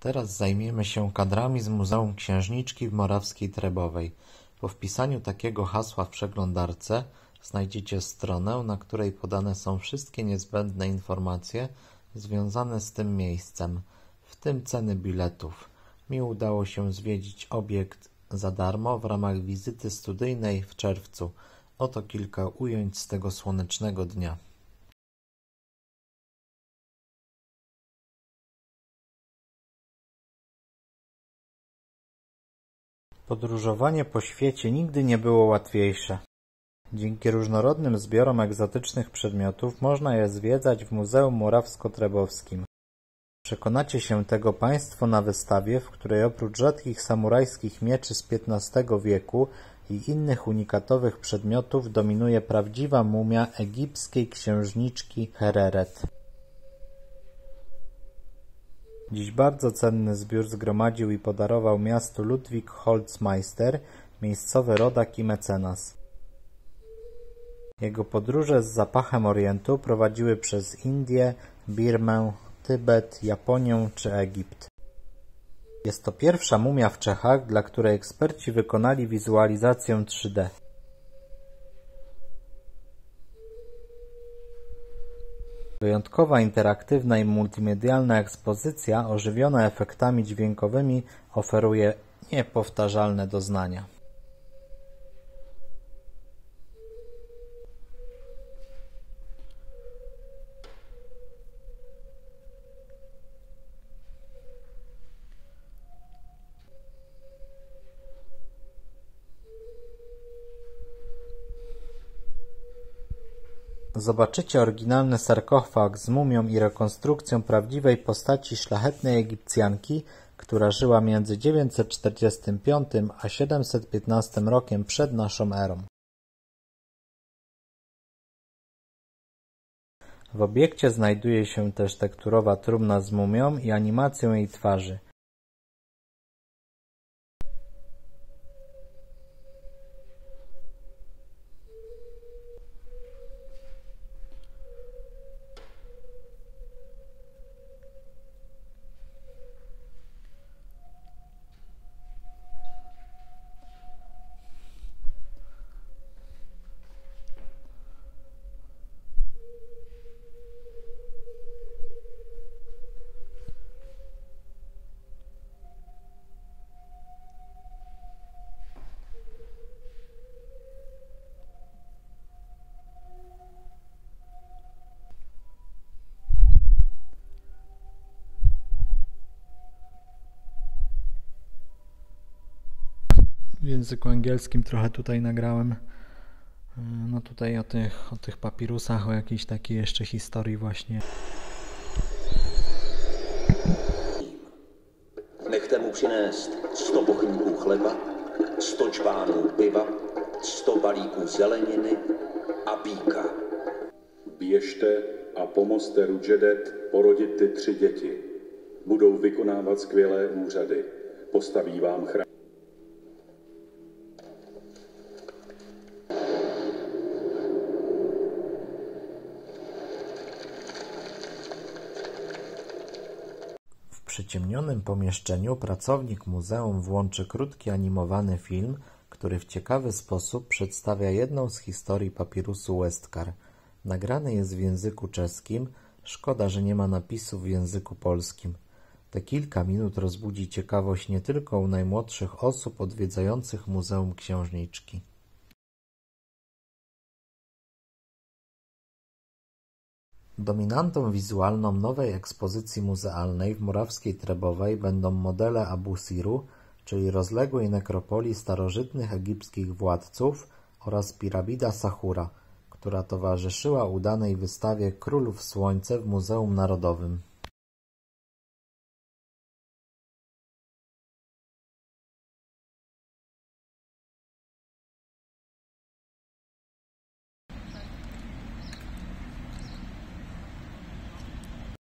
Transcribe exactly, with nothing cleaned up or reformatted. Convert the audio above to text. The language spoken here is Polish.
Teraz zajmiemy się kadrami z Muzeum Księżniczki w Morawskiej Trebowej. Po wpisaniu takiego hasła w przeglądarce znajdziecie stronę, na której podane są wszystkie niezbędne informacje związane z tym miejscem, w tym ceny biletów. Mi udało się zwiedzić obiekt za darmo w ramach wizyty studyjnej w czerwcu. Oto kilka ujęć z tego słonecznego dnia. Podróżowanie po świecie nigdy nie było łatwiejsze. Dzięki różnorodnym zbiorom egzotycznych przedmiotów można je zwiedzać w Muzeum Morawsko-Trebowskim. Przekonacie się tego Państwo na wystawie, w której oprócz rzadkich samurajskich mieczy z piętnastego wieku i innych unikatowych przedmiotów dominuje prawdziwa mumia egipskiej księżniczki Hereret. Dziś bardzo cenny zbiór zgromadził i podarował miastu Ludwik Holzmeister, miejscowy rodak i mecenas. Jego podróże z zapachem Orientu prowadziły przez Indię, Birmę, Tybet, Japonię czy Egipt. Jest to pierwsza mumia w Czechach, dla której eksperci wykonali wizualizację trzy D. Wyjątkowa interaktywna i multimedialna ekspozycja, ożywiona efektami dźwiękowymi, oferuje niepowtarzalne doznania. Zobaczycie oryginalny sarkofag z mumią i rekonstrukcją prawdziwej postaci szlachetnej Egipcjanki, która żyła między dziewięćset czterdziestym piątym a siedemset piętnastym rokiem przed naszą erą. W obiekcie znajduje się też tekturowa trumna z mumią i animacją jej twarzy. W języku angielskim trochę tutaj nagrałem. No tutaj o tych, o tych papirusach, o jakiejś takiej jeszcze historii właśnie. Nechte mu přinést sto bochníků chleba, sto čbánů piva, sto balíků zeleniny a býka. Běžte a pomozte Rudžedet porodit ty tři děti. Budou vykonávat skvělé úřady. Postaví vám chrám. W przyciemnionym pomieszczeniu pracownik muzeum włączy krótki animowany film, który w ciekawy sposób przedstawia jedną z historii papirusu Westcar. Nagrany jest w języku czeskim, szkoda, że nie ma napisów w języku polskim. Te kilka minut rozbudzi ciekawość nie tylko u najmłodszych osób odwiedzających Muzeum Księżniczki. Dominantą wizualną nowej ekspozycji muzealnej w Morawskiej Trebowej będą modele Abu-Siru, czyli rozległej nekropolii starożytnych egipskich władców, oraz piramida Sahura, która towarzyszyła udanej wystawie Królów Słońce w Muzeum Narodowym.